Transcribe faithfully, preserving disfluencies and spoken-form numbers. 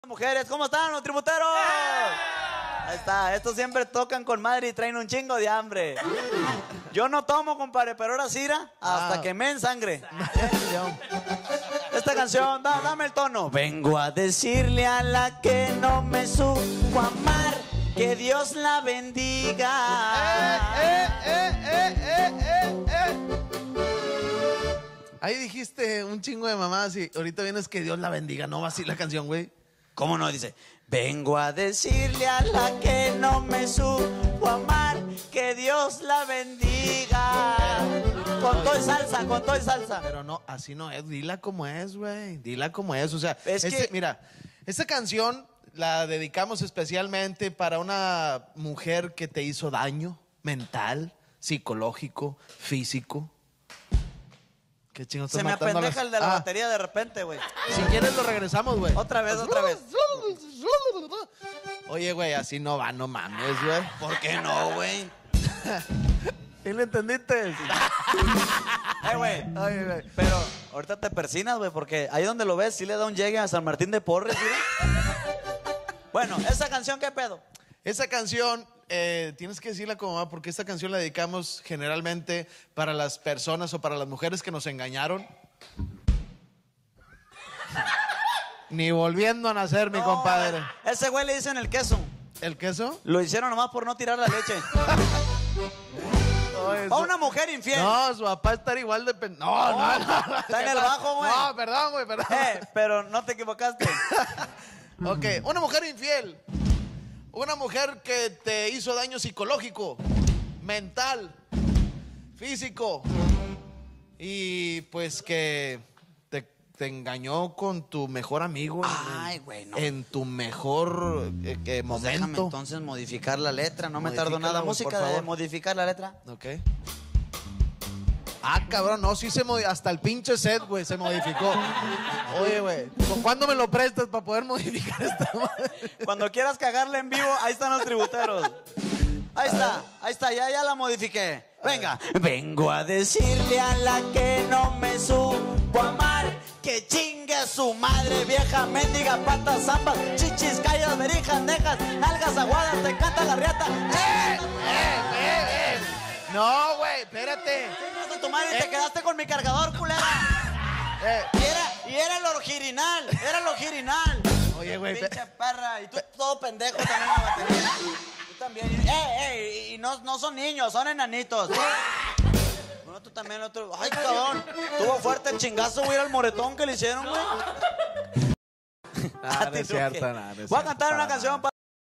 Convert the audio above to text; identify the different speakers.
Speaker 1: Mujeres, ¿cómo están los tributeros? Ahí está, estos siempre tocan con madre y traen un chingo de hambre. Yo no tomo, compadre, pero ahora sí, hasta ah. que me en sangre. Esta canción, da, dame el tono. Vengo a decirle a la que no me supo amar, que Dios la bendiga.
Speaker 2: Eh, eh, eh, eh, eh, eh. Ahí dijiste un chingo de mamás y ahorita vienes que Dios la bendiga. No va así la canción, güey.
Speaker 1: ¿Cómo no? Dice, vengo a decirle a la que no me supo amar, que Dios la bendiga. Con todo y salsa, con todo y salsa.
Speaker 2: Pero no, así no es, dila como es, güey. Dila como es, o sea,
Speaker 1: es
Speaker 2: este,
Speaker 1: que...
Speaker 2: mira, esta canción la dedicamos especialmente para una mujer que te hizo daño mental, psicológico, físico. ¿Qué chingo estás
Speaker 1: Se me
Speaker 2: matando
Speaker 1: apendeja
Speaker 2: las...
Speaker 1: el de la
Speaker 2: ah.
Speaker 1: batería de repente, güey.
Speaker 2: Si quieres lo regresamos, güey.
Speaker 1: Otra vez, otra vez.
Speaker 2: Oye, güey, así no va, no mames, güey.
Speaker 1: ¿Por qué no, güey?
Speaker 2: ¿Sí lo entendiste?
Speaker 1: Ay, güey.
Speaker 2: Ay, güey.
Speaker 1: Pero ahorita te persinas, güey, porque ahí donde lo ves, sí le da un llegue a San Martín de Porres, ¿sí? Bueno, ¿esa canción qué pedo?
Speaker 2: Esa canción, eh, tienes que decirla como va, porque esta canción la dedicamos generalmente para las personas o para las mujeres que nos engañaron. Ni volviendo a nacer, mi
Speaker 1: No,
Speaker 2: compadre.
Speaker 1: Güey. Ese güey le dicen el queso.
Speaker 2: ¿El queso?
Speaker 1: Lo hicieron nomás por no tirar la leche.
Speaker 2: No, eso...
Speaker 1: A una mujer infiel.
Speaker 2: No, su papá está igual de... Pen... No, no, no, no.
Speaker 1: Está en el bajo, güey.
Speaker 2: No, perdón, güey, perdón.
Speaker 1: Eh, pero no te equivocaste.
Speaker 2: Ok, una mujer infiel. Una mujer que te hizo daño psicológico, mental, físico. Y pues que te, te engañó con tu mejor amigo.
Speaker 1: Ay, güey, no.
Speaker 2: En tu mejor eh, eh,
Speaker 1: Pues
Speaker 2: momento.
Speaker 1: déjame entonces modificar la letra. No me tardo nada.
Speaker 2: Modifícala,
Speaker 1: Música
Speaker 2: por
Speaker 1: de
Speaker 2: favor.
Speaker 1: modificar la letra.
Speaker 2: Ok. Ah, cabrón, no, sí se modificó. Hasta el pinche set, güey, se modificó. Oye, güey, ¿cuándo me lo prestas para poder modificar esta madre?
Speaker 1: Cuando quieras cagarle en vivo, ahí están los tributeros. Ahí está, ahí está, ya, ya la modifiqué. Venga. Vengo a decirle a la que no me supo amar, que chingue a su madre, vieja mendiga, patas, zambas, chichis, callas, verijas, nejas, nalgas aguadas, te encanta la riata.
Speaker 2: ¡Eh! ¡Eh! ¡Eh! ¡Eh! No, güey, espérate.
Speaker 1: Chingas a tu madre y te quedaste con mi cargador, culera.
Speaker 2: Eh.
Speaker 1: Y era, y era el original, era el original.
Speaker 2: Oye, güey.
Speaker 1: Pinche perra, y tú todo pendejo también en la batería. Tú también. ¡Eh, eh! Y no, no son niños, son enanitos. Bueno, tú también, otro. ¡Ay, cabrón! Tuvo fuerte el chingazo, güey, al moretón que le hicieron, güey.
Speaker 2: Nada, no es cierto, nada, no es
Speaker 1: Voy a
Speaker 2: cierto,
Speaker 1: cantar una
Speaker 2: para
Speaker 1: canción
Speaker 2: nada.
Speaker 1: para